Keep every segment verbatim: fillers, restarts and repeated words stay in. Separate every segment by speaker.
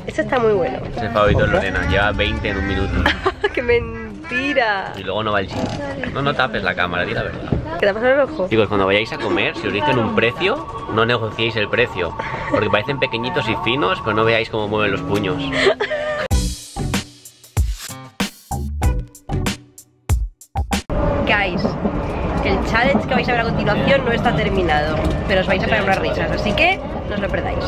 Speaker 1: Este está muy bueno.
Speaker 2: Es el favorito de Lorena, lleva veinte en un minuto.
Speaker 1: ¡Qué mentira!
Speaker 2: Y luego no va el chip. No, no tapes la cámara, di la verdad.
Speaker 1: ¿Qué te ha pasado en el ojo?
Speaker 2: Chicos, cuando vayáis a comer, si os dicen un precio, no negociéis el precio. Porque parecen pequeñitos y finos, pero no veáis cómo mueven los puños.
Speaker 1: Guys, el challenge que vais a ver a continuación no está terminado, pero os vais a pegar unas risas, así que no os lo perdáis.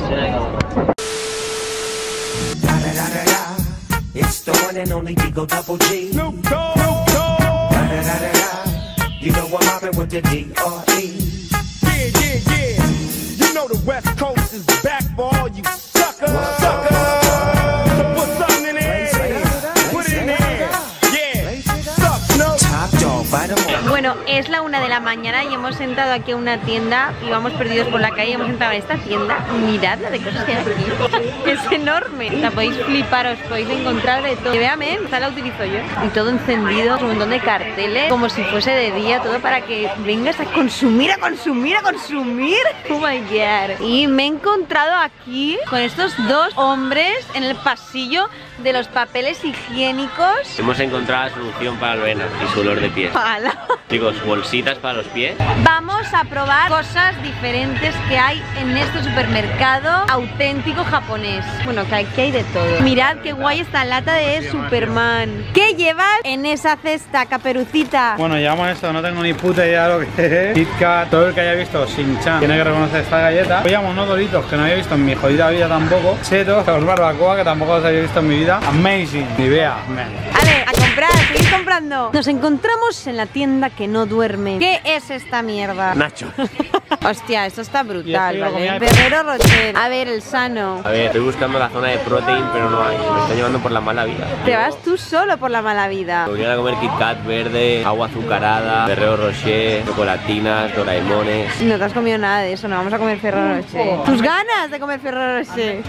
Speaker 1: Bueno, es la una de la mañana y hemos entrado aquí a una tienda y vamos perdidos por la calle. Hemos entrado en esta tienda. Mirad la de cosas que hay aquí. Es enorme. O sea, podéis flipar, os podéis encontrar de todo. Y véame, esta la utilizo yo. Y todo encendido, un montón de carteles, como si fuese de día, todo para que vengas a consumir, a consumir, a consumir. Oh my god. Y me he encontrado aquí con estos dos hombres en el pasillo de los papeles higiénicos.
Speaker 2: Hemos encontrado la solución para Lorena y su olor de pies.
Speaker 1: ¡Hala!
Speaker 2: Chicos, bolsitas para los pies.
Speaker 1: Vamos a probar cosas diferentes que hay en este supermercado auténtico japonés. Bueno, que aquí hay de todo. Mirad qué guay esta lata de Superman. ¿Qué llevas en esa cesta, Caperucita?
Speaker 3: Bueno, llevamos esto, no tengo ni puta idea de lo que es. Kit Kat, todo el que haya visto Shin-chan tiene que reconocer esta galleta. Hoy llevamos unos Doritos que no había visto en mi jodida vida tampoco. Chetos, los barbacoa que tampoco los había visto en mi vida. Amazing, ni vea, man.
Speaker 1: Vale, a comprar, seguid comprando. Nos encontramos en la tienda que no duerme. ¿Qué es esta mierda?
Speaker 2: Nacho.
Speaker 1: Hostia, esto está brutal,
Speaker 3: Y esto yo lo
Speaker 1: ¿vale?
Speaker 3: comía-
Speaker 1: Ferrero Rocher. A ver, el sano.
Speaker 2: A ver, estoy buscando la zona de protein, pero no hay. Me está llevando por la mala vida.
Speaker 1: Te vas tú solo por la mala vida.
Speaker 2: Podrían a comer Kit Kat verde, agua azucarada, Ferrero Rocher, chocolatinas, Doraemones.
Speaker 1: No te has comido nada de eso, no vamos a comer Ferrero Rocher. Tus ganas de comer Ferrero Rocher.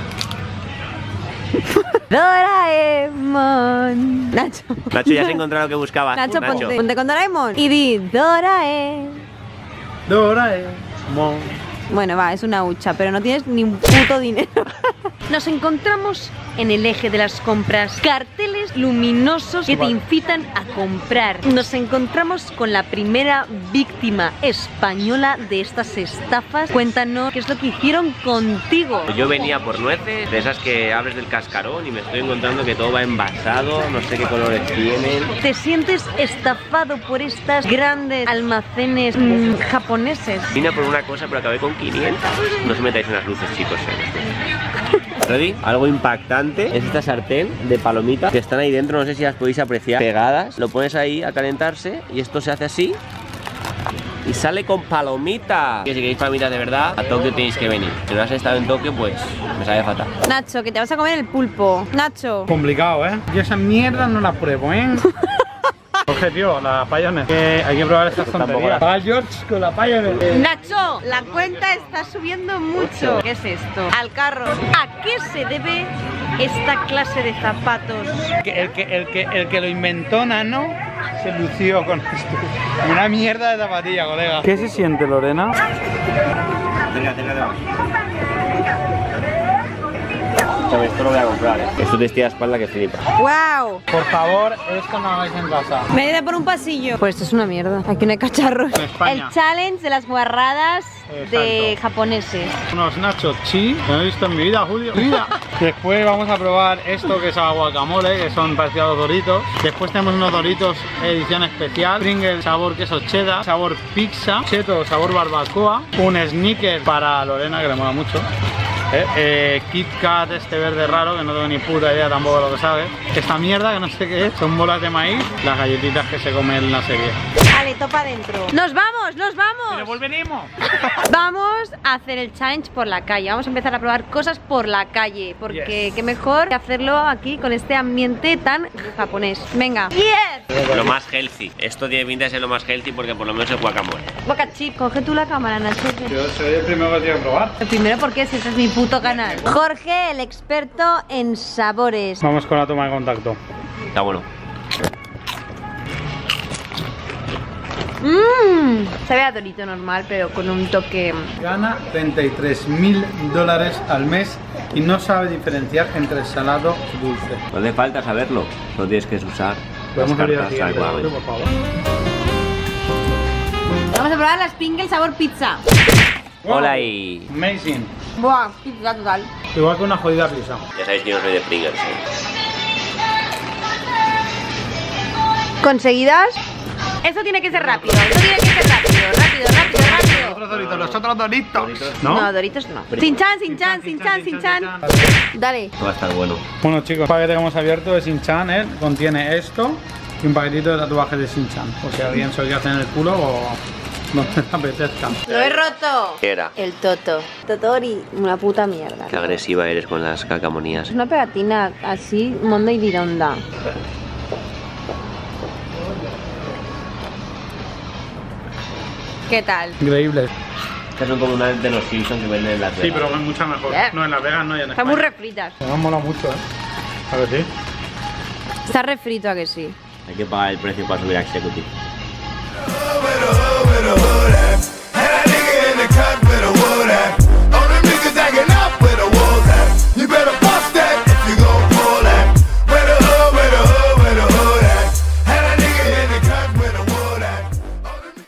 Speaker 1: Doraemon. Nacho.
Speaker 2: Nacho, ya has encontrado lo que buscabas.
Speaker 1: Nacho, ponte, ponte con Doraemon y di Doraemon.
Speaker 3: Doraemon.
Speaker 1: Bueno, va, es una hucha, pero no tienes ni un puto dinero. Nos encontramos en el eje de las compras. Carteles luminosos que te incitan a comprar. Nos encontramos con la primera víctima española de estas estafas. Cuéntanos qué es lo que hicieron contigo.
Speaker 2: Yo venía por nueces, de esas que abres del cascarón y me estoy encontrando que todo va envasado, no sé qué colores tienen.
Speaker 1: ¿Te sientes estafado por estas grandes almacenes mmm, japoneses?
Speaker 2: Vine por una cosa, pero acabé con quinientas. No os metáis en las luces, chicos. ¿eh? ¿Ready? Algo impactante es esta sartén de palomitas que están ahí dentro, no sé si las podéis apreciar, pegadas. Lo pones ahí a calentarse y esto se hace así y sale con palomitas. Que si queréis palomitas de verdad, a Tokio tenéis que venir. Si no has estado en Tokio, pues me sabe fatal.
Speaker 1: Nacho, que te vas a comer el pulpo. Nacho.
Speaker 3: Complicado, ¿eh? Yo esa mierda no la pruebo, ¿eh? Coge, tío, la Pioneer. Que hay que probar estas tonterías. Va George con la Pioneer.
Speaker 1: Nacho, la cuenta está subiendo mucho. ¿Qué es esto? Al carro. ¿A qué se debe esta clase de zapatos?
Speaker 3: Que el, que, el, que, el que lo inventó, Nano, se lució con esto. Una mierda de zapatilla, colega. ¿Qué se siente, Lorena?
Speaker 2: Venga, venga, venga. Esto lo voy a comprar, ¿eh? Esto te estira la espalda que flipa.
Speaker 1: ¡Wow!
Speaker 3: Por favor, esto no lo hagáis en casa.
Speaker 1: Me he ido por un pasillo. Pues esto es una mierda. Aquí no hay cacharros.
Speaker 3: En España.
Speaker 1: El challenge de las guarradas de
Speaker 3: Exacto.
Speaker 1: japoneses.
Speaker 3: Unos nachos chi, que no he visto en mi vida, Julio. Vida. Después vamos a probar esto que es a guacamole, que son parecidos a los Doritos. Después tenemos unos Doritos edición especial. Pringles sabor queso cheddar, sabor pizza, cheto sabor barbacoa. Un sneaker para Lorena, que le mola mucho. Eh, eh, Kit Kat este verde raro, que no tengo ni puta idea tampoco de lo que sabe. Esta mierda, que no sé qué es, son bolas de maíz. Las galletitas que se comen en la serie.
Speaker 1: Vale, topa adentro. ¡Nos vamos! ¡Nos vamos!
Speaker 3: volveremos!
Speaker 1: Vamos a hacer el challenge por la calle. Vamos a empezar a probar cosas por la calle. Porque
Speaker 3: Yes.
Speaker 1: qué mejor que hacerlo aquí con este ambiente tan japonés. Venga. ¡Yes!
Speaker 2: Lo más healthy. Esto tiene pinta de ser lo más healthy porque por lo menos es guacamole.
Speaker 1: Boca chip, coge tú la cámara, Nacho.
Speaker 3: Yo soy el primero que tiene que probar.
Speaker 1: Lo primero, porque si este es mi puto canal. Jorge, el experto en sabores.
Speaker 3: Vamos con la toma de contacto.
Speaker 2: Está bueno.
Speaker 1: Mmm, sabe a dorito normal, pero con un toque.
Speaker 3: Gana treinta y tres mil dólares al mes y no sabe diferenciar entre salado y dulce.
Speaker 2: No hace falta saberlo, no tienes que usar las
Speaker 3: Podemos abrir el
Speaker 2: cartas
Speaker 3: siguiente,
Speaker 2: adecuadamente.
Speaker 3: por favor.
Speaker 1: Vamos a probar las Pringles sabor pizza.
Speaker 2: Hola y...
Speaker 3: Amazing.
Speaker 1: Buah, pizza total.
Speaker 3: Igual que una jodida pizza.
Speaker 2: Ya sabéis que yo no soy de Pringles, ¿eh?
Speaker 1: ¿Conseguidas? Eso tiene que ser rápido, eso tiene que ser rápido, rápido, rápido, rápido.
Speaker 3: Otros doritos, los otros doritos.
Speaker 1: No,
Speaker 3: ¿No?
Speaker 1: Doritos no. Sin chan, sin chan, sin chan, sin chan. Dale.
Speaker 2: Esto va a estar bueno.
Speaker 3: Bueno chicos, el paquete que hemos abierto de Shin-Chan, ¿eh? Contiene esto y un paquetito de tatuajes de Shin-Chan. Por si alguien se lo quiere hacer en el culo o donde te apetezca.
Speaker 1: Lo he roto.
Speaker 2: ¿Qué era?
Speaker 1: El Toto. Totori, una puta mierda.
Speaker 2: Qué agresiva eres con las cacamonías.
Speaker 1: Es una pegatina así, monda y lironda. ¿Qué tal?
Speaker 3: Increíble.
Speaker 2: Estas son como unas de los Simpsons que venden en la
Speaker 3: Sí, pero es mucha mejor.
Speaker 1: Yeah.
Speaker 3: No, en Las Vegas no, y en
Speaker 1: Están
Speaker 3: España.
Speaker 1: muy refritas.
Speaker 3: Me han molado mucho, ¿eh? A ver, sí.
Speaker 1: Está refrito, ¿a que sí?
Speaker 2: Hay que pagar el precio para subir a Executive.
Speaker 4: Pero, pero,